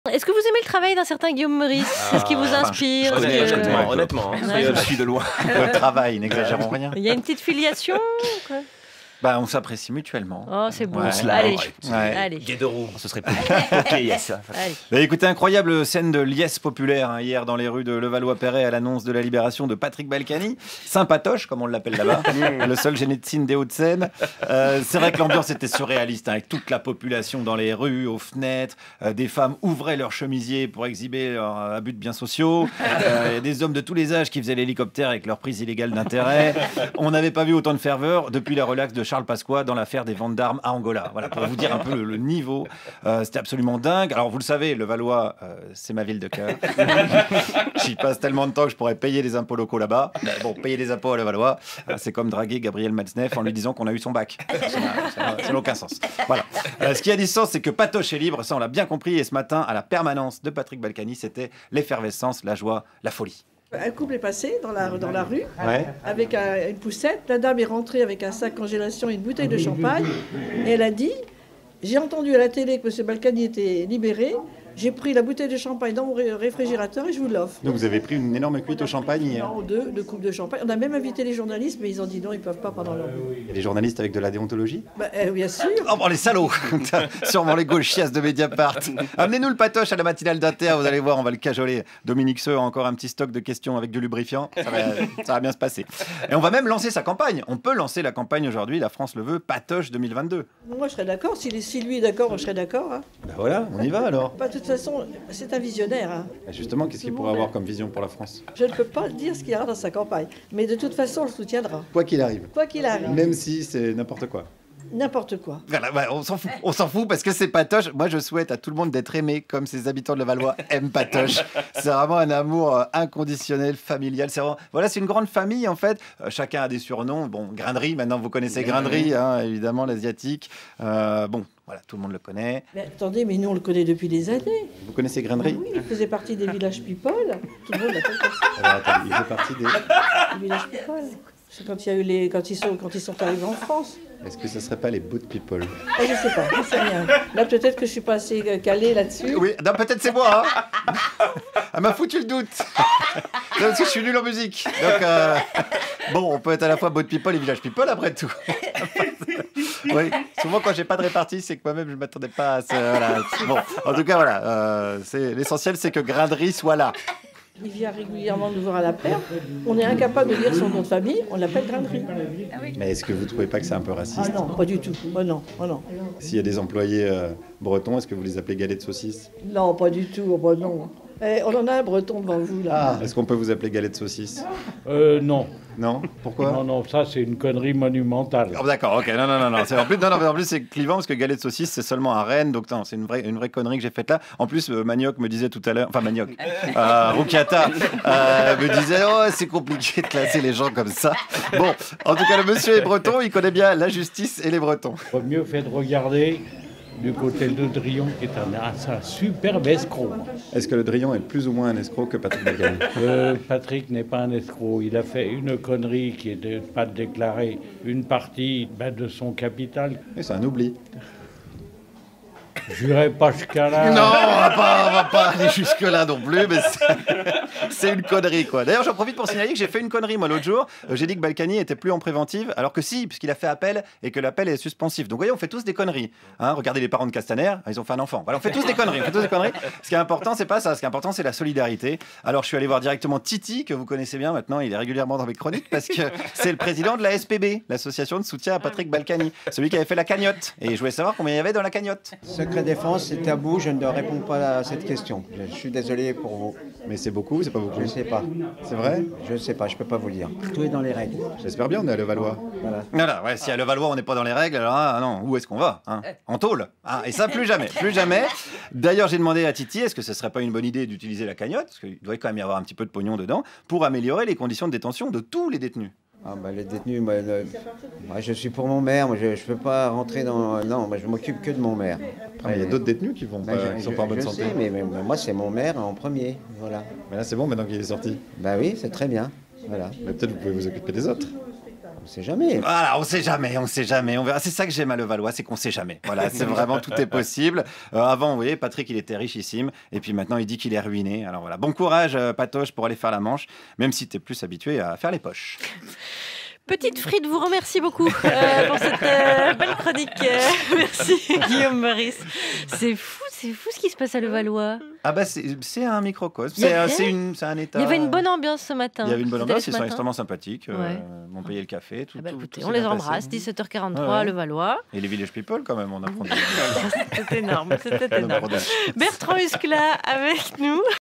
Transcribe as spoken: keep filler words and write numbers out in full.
Est-ce que vous aimez le travail d'un certain Guillaume Meurice? Ah, Est-ce qui vous inspire? Honnêtement, que... honnêtement, honnêtement hein, ouais. je suis de loin. Le travail, n'exagérons rien. Il y a une petite filiation quoi. Bah, on s'apprécie mutuellement. Oh, c'est beau. Ouais. Allez, Ouais. allez. Guet de roue, ce serait plus. Ok, yes. Allez. Bah, écoutez, incroyable scène de liesse populaire hein, hier dans les rues de Levallois-Perret à l'annonce de la libération de Patrick Balkany. Saint-Patoche, comme on l'appelle là-bas, le seul généticine des Hauts-de-Seine. Euh, c'est vrai que l'ambiance était surréaliste, hein, avec toute la population dans les rues, aux fenêtres. Euh, des femmes ouvraient leurs chemisiers pour exhiber leurs euh, abus de biens sociaux. Euh, des hommes de tous les âges qui faisaient l'hélicoptère avec leur prise illégale d'intérêt. On n'avait pas vu autant de ferveur depuis la relaxe de Charles Pasqua dans l'affaire des ventes d'armes à Angola. Voilà, pour vous dire un peu le, le niveau. Euh, c'était absolument dingue. Alors, vous le savez, Levallois, euh, c'est ma ville de cœur. J'y passe tellement de temps que je pourrais payer les impôts locaux là-bas. Mais bon, payer les impôts à Levallois, euh, c'est comme draguer Gabriel Matzneff en lui disant qu'on a eu son bac. Ça n'a- ça n'a aucun sens. Voilà. Euh, ce qui a du sens, c'est que Patoche est libre, ça on l'a bien compris. Et ce matin, à la permanence de Patrick Balkany, c'était l'effervescence, la joie, la folie. Un couple est passé dans la, dans la rue Ouais. avec un- une poussette. La dame est rentrée avec un sac congélation et une bouteille de champagne. Et elle a dit, j'ai entendu à la télé que M. Balkany était libéré. J'ai pris la bouteille de champagne dans mon ré- réfrigérateur et je vous l'offre. Donc vous avez pris une énorme cuite au champagne hier. Non, deux, deux coupes de champagne. On a même invité les journalistes, mais ils ont dit non, ils ne peuvent pas pendant leur... Et les journalistes avec de la déontologie. Bah, euh, bien sûr. Oh bon, les salauds. Sûrement les gauchiasses de Mediapart. Amenez-nous le Patoche à la matinale d'Inter, vous allez voir, on va le cajoler. Dominique Seux a encore un petit stock de questions avec du lubrifiant, ça va, ça va bien se passer. Et on va même lancer sa campagne. On peut lancer la campagne aujourd'hui, la France le veut, Patoche deux mille vingt-deux. Moi, je serais d'accord. Si, si lui est d'accord, moi, je serais d'accord. Hein. Ben voilà, on y va alors. Bah, de toute façon, c'est un visionnaire. Hein. Et justement, qu'est-ce qu'il pourrait avoir comme vision pour la France? Je ne peux pas dire ce qu'il y aura dans sa campagne. Mais de toute façon, on le soutiendra. Quoi qu'il arrive. Quoi qu'il arrive. Même si c'est n'importe quoi. N'importe quoi. Voilà, ouais, on s'en fout, on s'en fout parce que c'est Patoche. Moi, je souhaite à tout le monde d'être aimé comme ces habitants de Levallois aiment Patoche. C'est vraiment un amour euh, inconditionnel, familial. C'est vraiment, voilà, c'est une grande famille en fait. Euh, chacun a des surnoms. Bon, Grindery, maintenant vous connaissez Grindery, hein, évidemment l'asiatique. Euh, bon, voilà, tout le monde le connaît. Mais attendez, mais nous on le connaît depuis des années. Vous connaissez Grindery? Oui, il faisait partie des villages people. Tout le monde l'appelle comme ça. Alors, attendez, il fait partie des. Les villages people. C'est quand il y a eu les, quand ils sont, quand ils sont arrivés en France. Est-ce que ce serait pas les boot people? Ah, je sais pas, je sais rien. Là peut-être que je suis pas assez euh, calée là-dessus. Oui, non, peut-être c'est moi. Hein. Elle m'a foutu le doute. Non, parce que je suis nul en musique. Donc, euh, bon, on peut être à la fois boat people et village people après tout. Oui, souvent quand j'ai pas de répartie, c'est que moi-même je m'attendais pas à ce. Voilà. Bon, en tout cas, voilà. Euh, c'est, l'essentiel, c'est que Grindery soit là. Il vient régulièrement nous voir à la paire. On est incapable de lire son nom de famille, on l'appelle Grindery. Mais est-ce que vous trouvez pas que c'est un peu Ah raciste? non, pas du tout. Oh non, oh non. S'il y a des employés euh, bretons, est-ce que vous les appelez galets de saucisse? Non, pas du tout. Oh, bah non. Eh, on en a un breton devant vous là. Ah, est-ce qu'on peut vous appeler galets de saucisse? Euh, non. Non? Pourquoi? Non, non, ça c'est une connerie monumentale. Oh, d'accord, ok, non, non, non, non. C'est, en plus, non, non, mais en plus c'est clivant parce que galette de saucisse c'est seulement à Rennes, donc non, c'est une vraie, une vraie connerie que j'ai faite là. En plus, euh, Manioc me disait tout à l'heure, enfin Manioc, euh, Roukiata euh, me disait, oh, c'est compliqué de classer les gens comme ça. Bon, en tout cas, le monsieur est breton, il connaît bien la justice et les Bretons. Le mieux fait de regarder du côté de Drion, qui est un, un, un superbe escroc. Est-ce que le Drion est plus ou moins un escroc que Patrick Balkany? Euh, Patrick n'est pas un escroc. Il a fait une connerie qui est de ne pas déclarer une partie ben, de son capital. Oui, c'est un oubli. Je n'irai pas jusqu'à là. Non, on va pas, on va pas aller jusque-là non plus, mais c'est, c'est une connerie, quoi. D'ailleurs, j'en profite pour signaler que j'ai fait une connerie, moi, l'autre jour. Euh, J'ai dit que Balkany était plus en préventive, alors que si, puisqu'il a fait appel et que l'appel est suspensif. Donc, vous voyez, on fait tous des conneries. Hein, regardez les parents de Castaner, ils ont fait un enfant. Voilà, on fait tous des conneries, on fait tous des conneries. Ce qui est important, c'est pas ça. Ce qui est important, c'est la solidarité. Alors, je suis allé voir directement Titi, que vous connaissez bien maintenant. Il est régulièrement dans mes chroniques, parce que c'est le président de la S P B, l'association de soutien à Patrick Balkany, celui qui avait fait la cagnotte. Et je voulais savoir combien il y avait dans la cagnotte. Secret défense, c'est tabou, je ne réponds pas à cette question. Je suis désolé pour vous. Mais c'est beaucoup, c'est pas beaucoup. Je ne sais pas. C'est vrai? Je ne sais pas, je ne peux pas vous le dire. Tout est dans les règles. J'espère bien, on est à Levallois. Voilà. Voilà, ouais, si à Levallois on n'est pas dans les règles, alors ah, non, où est-ce qu'on va hein? En tôle hein? Et ça, plus jamais, plus jamais. D'ailleurs, j'ai demandé à Titi, est-ce que ce serait pas une bonne idée d'utiliser la cagnotte, parce qu'il doit quand même y avoir un petit peu de pognon dedans, pour améliorer les conditions de détention de tous les détenus. Ah, bah, les détenus, moi, le- moi, je suis pour mon maire, moi, je ne peux pas rentrer dans... Non, moi, je m'occupe que de mon maire. Ah, mais il y a d'autres détenus qui vont Bah, pas, je, qui sont je- pas en bonne je santé. sais, mais, mais- mais moi, c'est mon maire en premier. Voilà. Mais là, c'est bon maintenant qu'il est sorti. Bah oui, c'est très bien. Voilà. Mais peut-être vous pouvez vous occuper des autres. On sait jamais. Voilà, on sait jamais, on sait jamais. On verra. C'est ça que j'aime à Levallois, c'est qu'on sait jamais. Voilà, c'est vraiment tout est possible. Euh, avant, vous voyez, Patrick, il était richissime, et puis maintenant, il dit qu'il est ruiné. Alors voilà, bon courage, euh, Patoche, pour aller faire la manche, même si tu es plus habitué à faire les poches. Petite Fride vous remercie beaucoup euh, pour cette euh, belle chronique. Euh, merci Guillaume Meurice. C'est fou, c'est fou ce qui se passe à Levallois. Ah bah c'est, c'est un microcosme, Il y c'est, avait- euh, c'est, une, c'est un état. Il y avait une bonne ambiance ce matin. Il y avait une bonne Vous êtes allé ambiance, ce ils sont matin extrêmement sympathiques. Euh, Ouais. m'ont payé le café, tout. Ah bah tout- écoutez, tout on s'est les bien embrasse, passé. dix-sept heures quarante-trois Ouais, ouais. à Levallois. Et les Village People quand même, on apprend. C'était énorme, c'était énorme. Bertrand Huskla avec nous.